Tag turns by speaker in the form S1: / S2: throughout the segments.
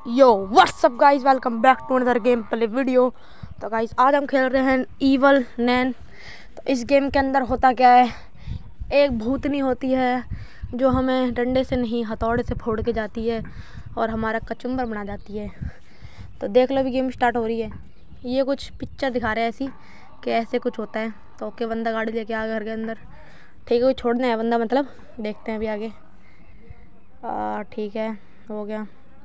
S1: Yo what's up guys, welcome back to another game play video. तो guys आज हम खेल रहे हैं ईवल नैन। तो इस गेम के अंदर होता क्या है, एक भूतनी होती है जो हमें डंडे से नहीं हथौड़े से फोड़ के जाती है और हमारा कचुम्बर बना जाती है। तो देख लो अभी गेम स्टार्ट हो रही है। ये कुछ पिक्चर दिखा रहे हैं ऐसी कि ऐसे कुछ होता है। तो ओके, बंदा गाड़ी लेके आ गया घर के अंदर। ठीक है, कोई छोड़ना है बंदा, मतलब देखते हैं अभी आगे। ठीक है, हो गया।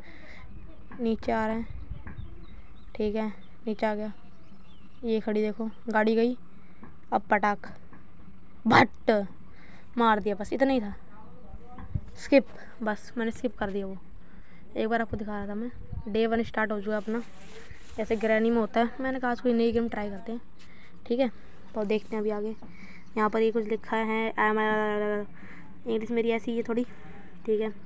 S1: नीचे आ रहे हैं, ठीक है, नीचे आ गया। ये खड़ी देखो, गाड़ी गई। अब पटाख भट्ट मार दिया, बस इतना ही था। स्किप, बस मैंने स्किप कर दिया। वो एक बार आपको दिखा रहा था मैं। डे 1 स्टार्ट हो चुका अपना, जैसे ग्रैनी में होता है। मैंने कहा आज कोई नई गेम ट्राई करते हैं, ठीक है। तो देखते हैं अभी आगे। यहाँ पर ये कुछ लिखा है, इंग्लिश मेरी ऐसी है थोड़ी, ठीक है।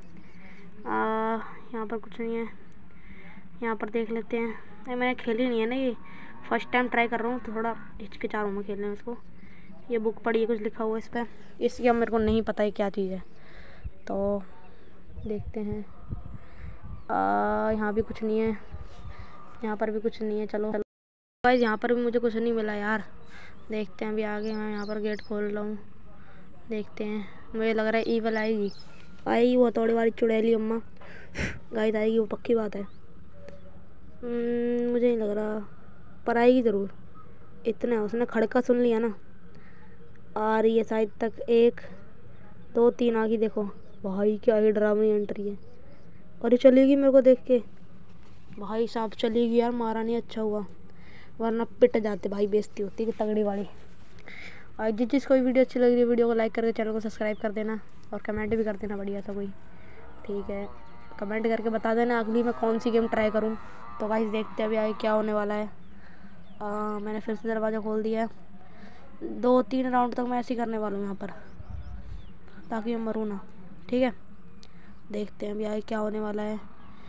S1: यहाँ पर कुछ नहीं है। यहाँ पर देख लेते हैं। मैंने खेली नहीं है ना, ये फर्स्ट टाइम ट्राई कर रहा हूँ, तो थोड़ा हिचकिचा रहा हूँ मैं खेलने में इसको। ये बुक पढ़ी है, कुछ लिखा हुआ है इस पर, इसकी अब मेरे को नहीं पता है क्या चीज़ है। तो देखते हैं। यहाँ भी कुछ नहीं है, यहाँ पर भी कुछ नहीं है। चलो गाइस, यहाँ पर भी मुझे कुछ नहीं मिला यार। देखते हैं अभी आगे। मैं यहाँ पर गेट खोल रहा हूँ, देखते हैं। मुझे लग रहा है ईवल आएगी वो हथौड़े वाली चुड़ैली अम्मा। गाइस आएगी वो, पक्की बात है। मुझे नहीं लग रहा, पर आएगी ज़रूर। इतना उसने खड़का सुन लिया ना। आ रही है शायद तक, 1 2 3 आ गई। देखो भाई, क्या ही डरावनी एंट्री है। और ये चलेगी मेरे को देख के। भाई साहब चलेगी यार, मारा नहीं, अच्छा हुआ, वरना पिट जाते भाई, बेइज्जती होती है तगड़ी वाली। और जिस जिसको भी वीडियो अच्छी लग रही है, वीडियो को लाइक करके चैनल को सब्सक्राइब कर देना और कमेंट भी कर देना बढ़िया सा कोई, ठीक है। कमेंट करके बता देना अगली मैं कौन सी गेम ट्राई करूँ। तो गाइस देखते हैं अभी आगे क्या होने वाला है। मैंने फिर से दरवाज़ा खोल दिया है। 2-3 राउंड तक मैं ऐसे ही करने वाला हूँ यहाँ पर, ताकि मैं मरूँ ना, ठीक है। देखते हैं अभी आगे क्या होने वाला है।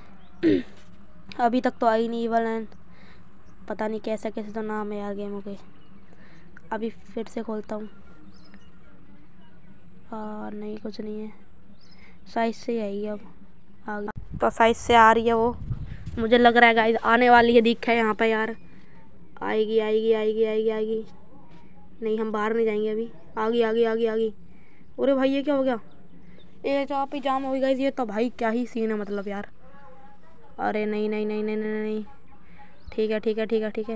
S1: अभी तक तो आई नहीं ईवल नैन, पता नहीं कैसे कैसे तो नाम है यार गेमों के। अभी फिर से खोलता हूँ। नहीं, कुछ नहीं है। साइज से ही आएगी अब आगे। तो साइज से आ रही है वो, मुझे लग रहा है गाइस आने वाली है, दिख है यहाँ पे यार। आएगी आएगी आएगी आएगी आएगी। नहीं, हम बाहर नहीं जाएंगे अभी। आगी आगी आगी आगी। अरे भाई ये क्या हो गया, ये तो आप ही जाम हो गई गाइस। ये तो भाई क्या ही सीन है मतलब यार। अरे नहीं नहीं नहीं नहीं नहीं नहीं, ठीक है ठीक है ठीक है ठीक है,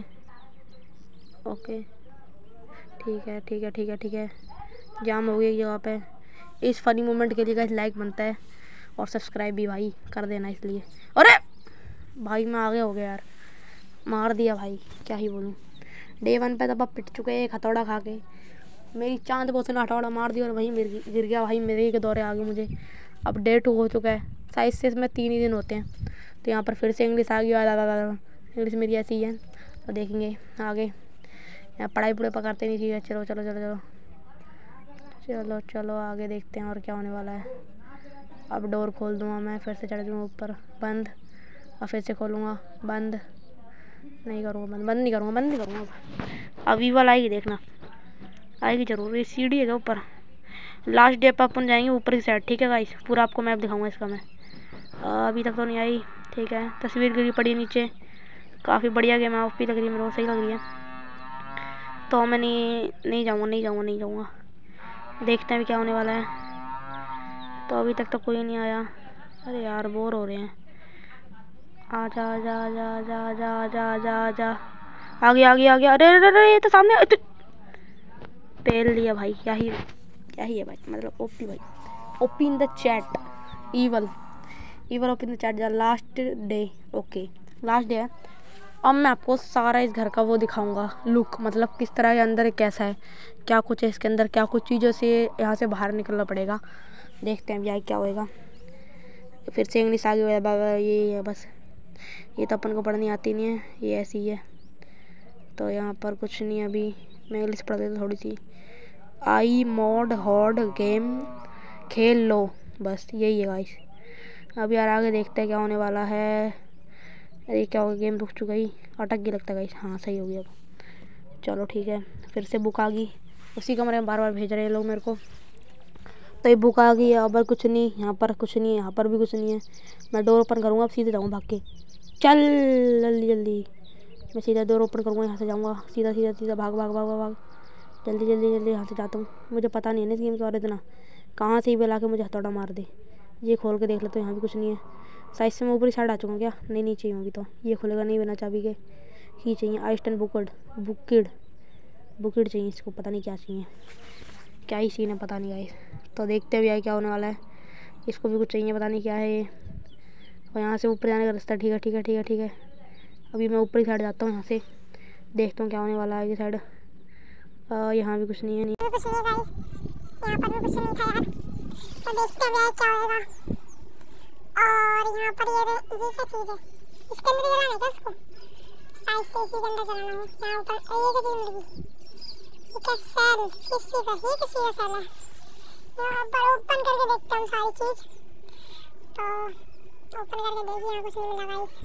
S1: ओके, ठीक है ठीक है ठीक है ठीक है। जाम हो गई जगह पे। इस फनी मोमेंट के लिए गाइस लाइक बनता है और सब्सक्राइब भी भाई कर देना इसलिए। अरे भाई मैं आगे हो गया यार, मार दिया भाई, क्या ही बोलूँ। डे 1 पे तब पिट चुके एक हथौड़ा खा के। मेरी चांद बहुत ने हथौड़ा मार दिया और वहीं गिर गया भाई, मेरे ही के दौरे आ गए मुझे। अब डे 2 हो चुका है, शायद से इसमें 3 ही दिन होते हैं। तो यहाँ पर फिर से इंग्लिश आ गई, इंग्लिश मेरी ऐसी ही है। तो देखेंगे आगे। यहाँ पढ़ाई पूरे पकड़ते नहीं चाहिए। चलो चलो चलो चलो चलो चलो आगे देखते हैं और क्या होने वाला है। अब डोर खोल दूँगा मैं, फिर से चढ़ दूँगा ऊपर, बंद। और फिर से खोलूँगा, बंद नहीं करूँगा, बंद नहीं करूँगा, बंद नहीं करूँगा। अब ईवल आएगी, देखना आएगी जरूर। ये सीढ़ी है ऊपर, लास्ट डे पर अपन जाएंगे ऊपर की साइड, ठीक है गाइस। पूरा आपको मैप दिखाऊंगा इसका मैं। अभी तक तो नहीं आई, ठीक है। तस्वीर गिरी पड़ी नीचे, काफ़ी बढ़िया गेम है, ओपी लग रही है मेरे को, सही लग रही है। तो मैं नहीं जाऊँगा नहीं जाऊँगा नहीं जाऊँगा। देखते हैं अभी क्या होने वाला है। तो अभी तक तो कोई नहीं आया। अरे यार बोर हो रहे हैं। आ जा आ जा आ जा आ जा आ जा आ जा आ जा आ जा। आ गया आ गया आ गया। अरे अरे अरे, ये तो सामने पेल लिया भाई। क्या ही है भाई, मतलब ओपी भाई, OP in the chat. Evil OP in the chat. Last day, okay last day है। अब मैं आपको सारा इस घर का वो दिखाऊंगा, लुक, मतलब किस तरह के अंदर कैसा है, क्या कुछ है इसके अंदर, क्या कुछ चीज़ों से यहाँ से बाहर निकलना पड़ेगा। देखते हैं भैया क्या होएगा। फिर से इंग्लिश आगे हुआ बाबा, ये है बस। ये तो अपन को पढ़नी आती नहीं है, ये ऐसी ही है। तो यहाँ पर कुछ नहीं है अभी, मैं इंग्लिश पढ़ देता थोड़ी सी। आई मॉड हॉड गेम खेल लो, बस यही है गाइस। अब यार आगे देखते हैं क्या होने वाला है। अरे क्या होगा, गेम रुक चुका ही, अटक गई लगता है गाइस। हाँ सही हो गया अब, चलो ठीक है। फिर से बुक आ गई, उसी कमरे में बार बार भेज रहे हैं लोग मेरे को। तो ये बुक आ गई है, अब कुछ नहीं, यहाँ पर कुछ नहीं है, यहाँ पर भी कुछ नहीं है। मैं डोर ओपन करूँगा, अब सीधे जाऊँगा भाग के। चल जल्दी जल्दी, मैं सीधा डोर ओपन करूँगा, यहाँ से जाऊँगा सीधा सीधा सीधा, भाग भाग भाग भाग भाग, जल्दी जल्दी जल्दी यहाँ से जाता हूँ। मुझे पता नहीं है ना इस गेम के बारे में इतना, कहाँ से ही बेला के मुझे हथौड़ा मार दे। ये खोल के देख लेते यहाँ भी कुछ नहीं है। साइड से मैं ऊपरी साइड आ चुका हूँ क्या? नहीं नीचे ही होगी, तो ये खुलेगा नहीं बिना चाबी के। ही चाहिए आइस्टन बुकड बुकिड बुकिड चाहिए इसको, पता नहीं क्या चाहिए, क्या ही सीन है पता नहीं गाइस। तो देखते भी आए क्या होने वाला है। इसको भी कुछ चाहिए, पता नहीं क्या है ये। और यहाँ से ऊपर जाने का रास्ता, ठीक है ठीक है ठीक है ठीक है। अभी मैं ऊपरी साइड जाता हूँ, यहाँ से देखता हूँ क्या होने वाला है ये साइड। यहाँ भी कुछ नहीं है,
S2: कुछ नहीं गाइस, यहाँ पर भी कुछ नहीं था यार। तो देखते हैं क्या होगा। और यहाँ पर ये क्या चीज़ है, इसके अंदर जलाना है क्या इसको? साइड से इसी के अंदर जलाना है। यहाँ ऊपर ये क्या चीज़ मिलेगी? ये क्या सेल, किसी का ये किसी का सेल है। यहाँ पर ओपन करके देखते हैं सारी चीज़। तो ओपन करके देखिए, यहाँ कुछ नहीं मिला गाइस।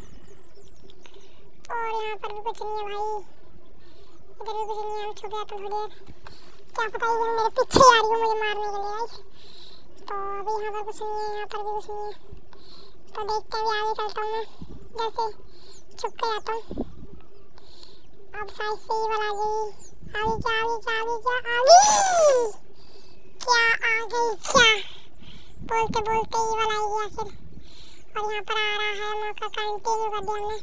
S2: और यहाँ पर भी कुछ नहीं है भाई, इधर भी कुछ नहीं है। छुप गया तो थोड़ी देर, क्या पता ये मेरे पीछे आ रही हो मुझे मारने के लिए गाइस। तो अभी यहाँ पर कुछ नहीं है, यहाँ पर भी कुछ नहीं है। तो देखते हैं, आगे चलता हूँ मैं, जैसे छुप के जाता हूँ। अब साइड से ही वाला आ गई, आ गई क्या, आ गई क्या, आ गई क्या, आ गई क्या, आ गई क्या, बोलते बोलते ही वाला आ गया फिर। और यहाँ पर आ रहा है, मौका कंटिन्यू कर दिया हमने।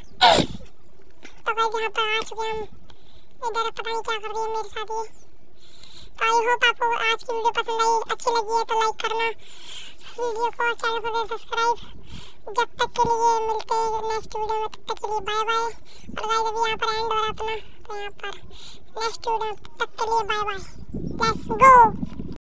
S2: तो गाइस यहाँ पर आ चुके हम, इधर पता नहीं क्या कर रही है मेरे साथ ये। तो आई होप आपको आज की वीडियो पसंद आई, अच्छी लगी है तो लाइक करना वीडियो को और चैनल को सब्सक्राइब। जब तक के लिए मिलते हैं नेक्स्ट वीडियो में, तब तक के लिए बाय बाय। और गाइस अभी यहाँ पर एंड हो रहा अपना, तो यहाँ पर नेक्स्ट वीडियो, तब तक के लिए बाय बाय, लेट्स गो।